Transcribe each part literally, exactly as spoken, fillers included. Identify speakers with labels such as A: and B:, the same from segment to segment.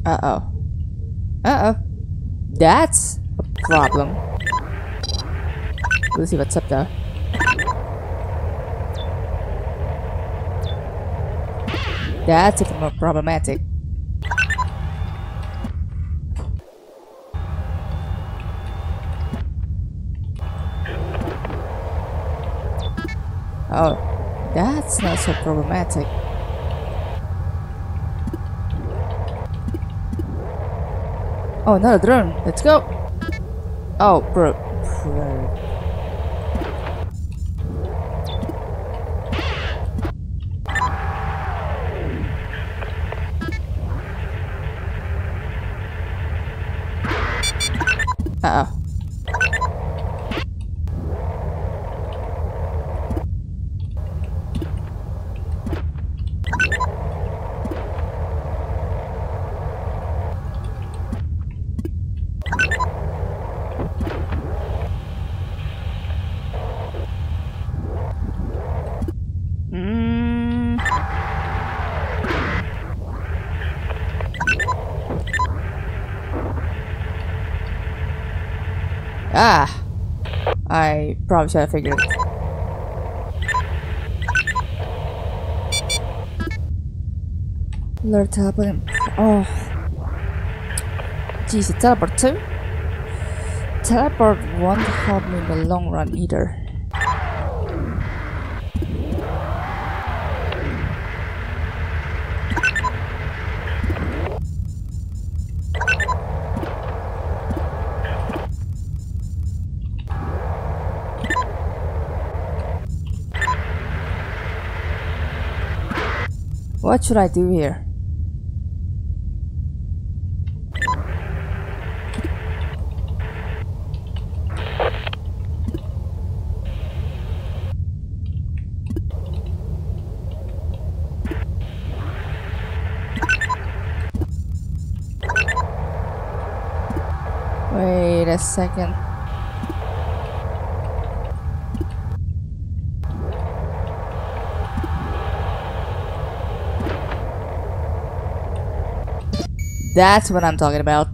A: Uh-oh. Uh-oh. That's a problem. Let's see what's up though. That's even more problematic. Oh, that's not so problematic. Oh, another drone. Let's go. Oh, bro. bro. Uh-oh. Mm. Ah. I probably should have figured it. Lord teleport. Oh. Geez, a teleport too? Teleport won't help me in the long run either. What should I do here? Wait a second. That's what I'm talking about.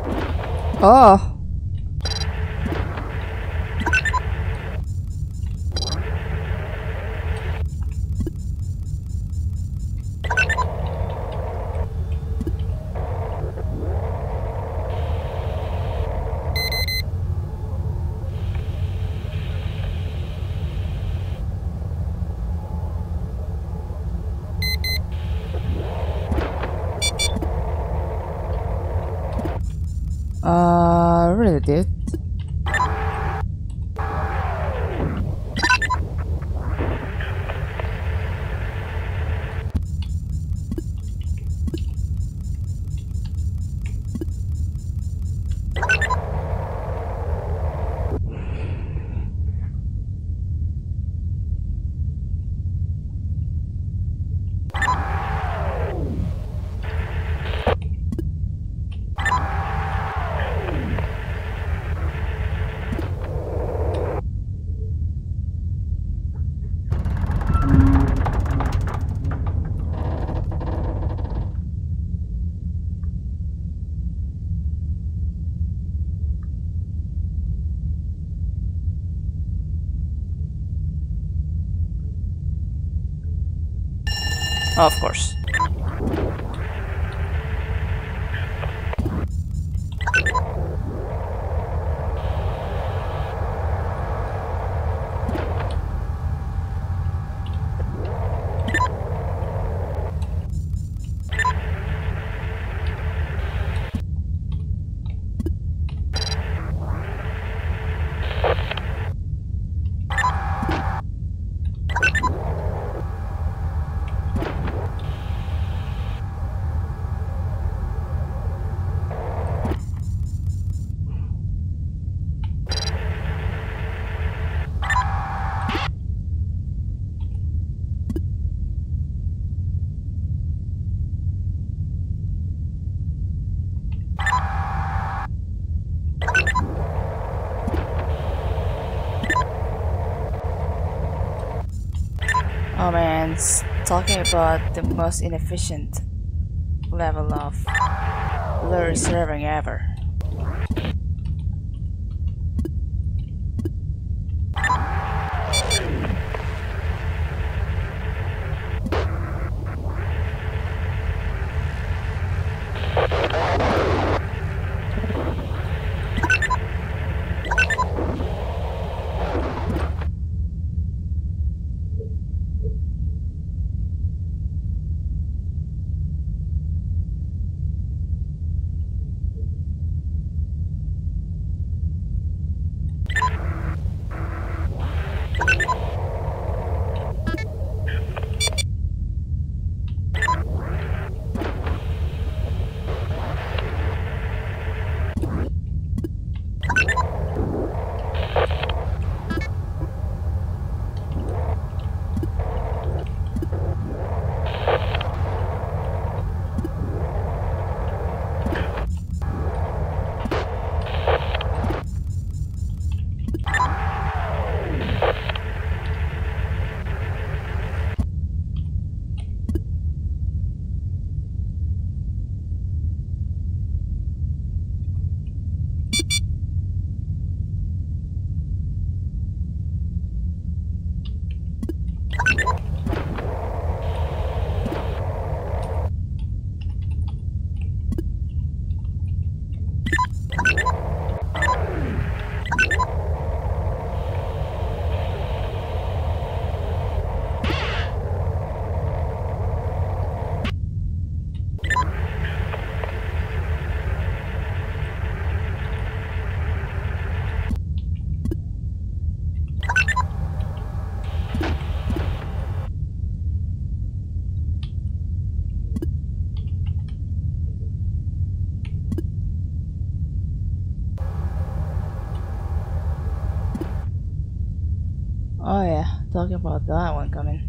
A: Oh. Uh, really, dude? Oh, of course. Oh man, it's talking about the most inefficient level of lure serving ever. Oh yeah, talking about that one coming.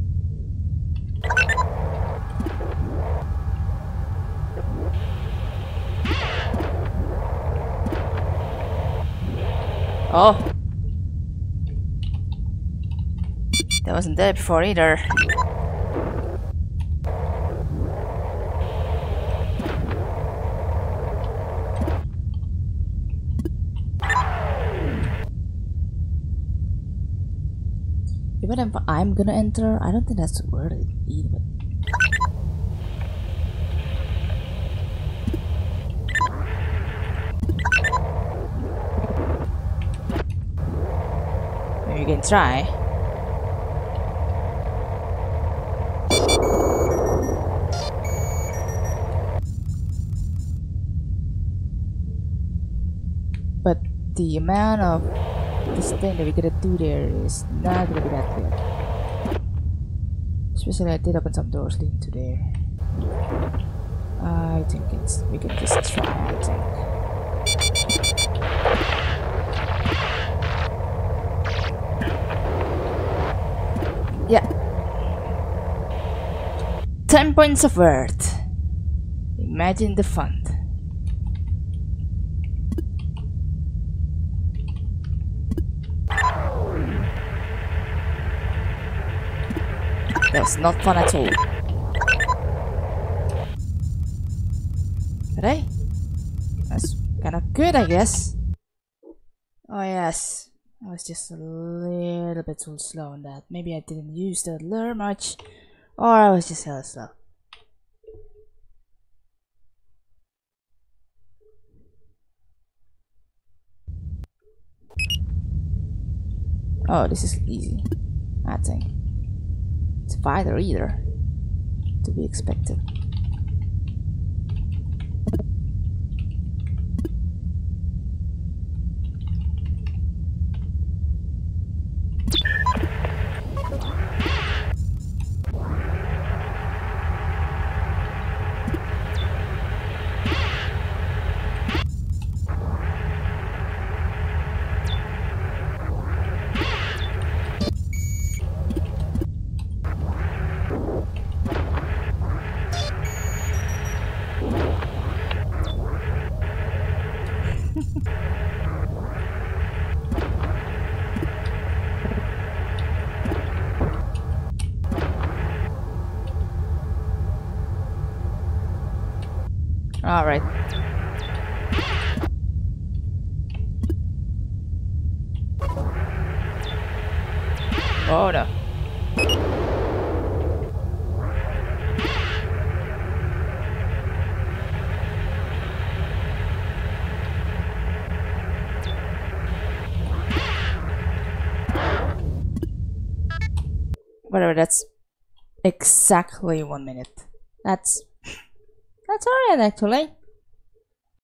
A: Oh! That wasn't there before either. Even if I'm gonna enter, I don't think that's worth it either. Maybe you can try. the amount of this thing that we gotta do there is not gonna be that good. Especially I did open some doors leading to there. I think it's we can just try, I think. Yeah. Ten points of worth. Imagine the fun. That's not fun at all. But hey, that's kind of good, I guess. Oh yes, I was just a little bit too slow on that. Maybe I didn't use the lure much, or I was just hella slow. Oh, this is easy, I think. It's either either to be expected. All right. Oh no. Whatever, that's exactly one minute. That's that's alright actually.